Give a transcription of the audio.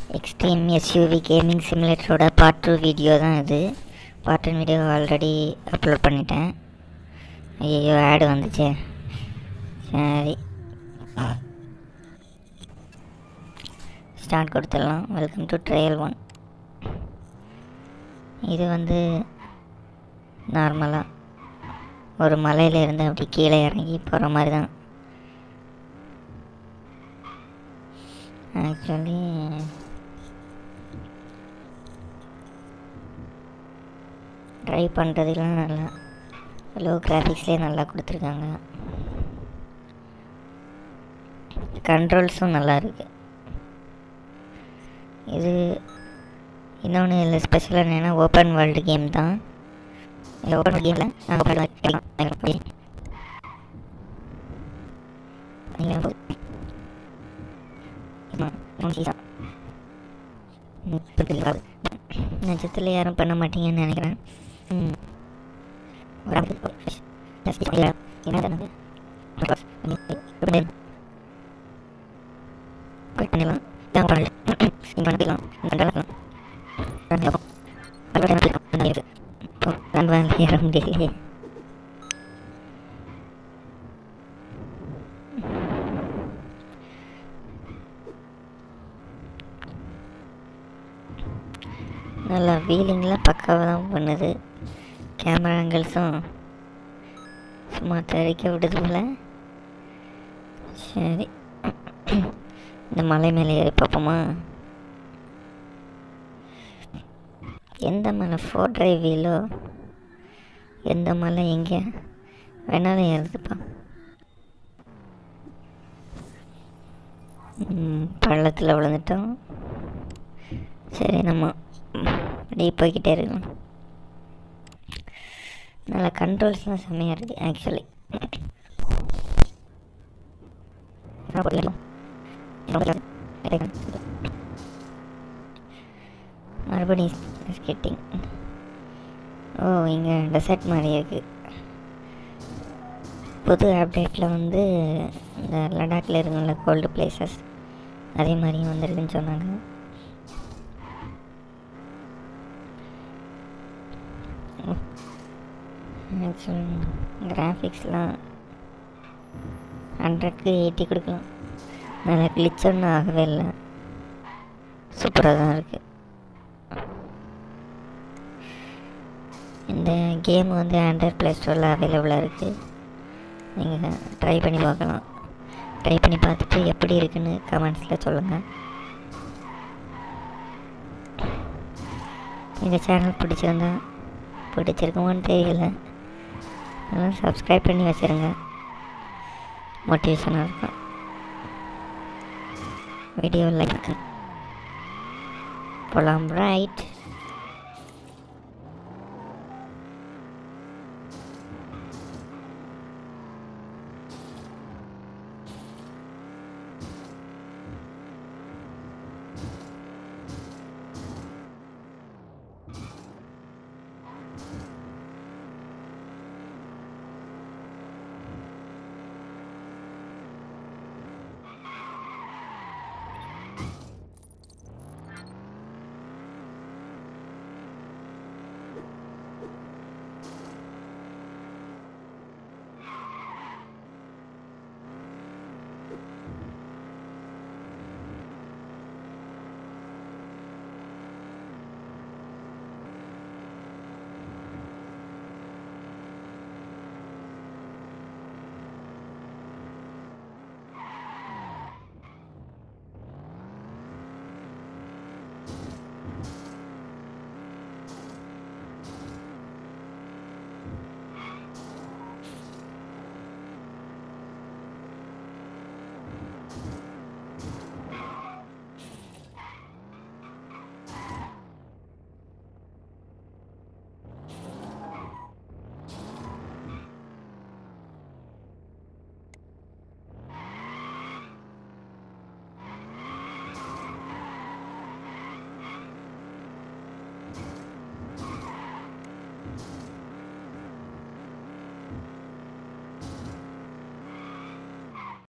Extreme SUV gaming சிமுலேட்டரோட part 2 video தான் இது. பார்ட் 1 வீடியோ ஆல்ரெடி அப்லோட் பண்ணிட்டேன். ஐயோ ஆடு வந்துச்சே. சரி ஸ்டார்ட் கொடுத்துடலாம். Welcome to trial 1. இது வந்து நார்மலாக ஒரு மலையிலேருந்து அப்படி கீழே இறங்கி போகிற மாதிரி தான். ஆக்சுவலி ட்ரை பண்ணுறதுலாம் நல்லா லோ கிராஃபிக்ஸ்லேயே நல்லா கொடுத்துருக்காங்க. கண்ட்ரோல்ஸும் நல்லா இருக்குது. இது இன்னொன்று இல்லை ஸ்பெஷலாக என்னென்னா ஓப்பன் வேர்ல்டு கேம் தான். இல்லை ஓப்பன் கேமில் நட்சத்திரத்தில் யாரும் பண்ண மாட்டீங்கன்னு நினைக்கிறேன். நல்லா வீலிங்லாம் பக்காவாக தான் பண்ணுது. கேமரா ஆங்கிள்ஸும் சும்மா தரிக்க விடுது போல. சரி இந்த மலை மேலே ஏறி பார்ப்போமா? எந்த மலை 4 டிரைவ் வீலோ எந்த மலை எங்கே வேணாலும் ஏறுதுப்பா. பள்ளத்தில் விழுந்துட்டோம். சரி நம்ம அப்படியே போய்கிட்டே இருக்கலாம். நல்லா கண்ட்ரோல்ஸ்லாம் செம்மையாக இருக்குது ஆக்சுவலி. மறுபடியும் ஸ்கேட்டிங். ஓ இங்கே டெசர்ட் மாதிரி இருக்குது. புது அப்டேட்டில் வந்து இந்த லடாக்கில் இருக்குங்கள கோல்டு பிளேசஸ் அதே மாதிரியும் வந்துருக்குன்னு சொன்னாங்க. ஆக்சுவலி கிராஃபிக்ஸ்லாம் 100க்கு 80 கொடுக்கலாம். நல்லா கிளிச் ஒன்றும் ஆகவே இல்லை. சூப்பராக தான் இருக்குது. இந்த கேம் வந்து ஆண்ட்ராய்ட் ப்ளே ஸ்டோரில் அவைலபிளாக இருக்குது. நீங்கள் ட்ரை பண்ணி பார்க்கலாம். ட்ரை பண்ணி பார்த்துட்டு எப்படி இருக்குன்னு கமெண்ட்ஸில் சொல்லுங்கள். எங்கள் சேனல் பிடிச்சிருக்குமான்னு தெரியல. அதெல்லாம் சப்ஸ்கிரைப் பண்ணி வச்சுருங்க. மோட்டிவேஷனாக இருக்கும். வீடியோ லைக் போகலாம். ரைட்.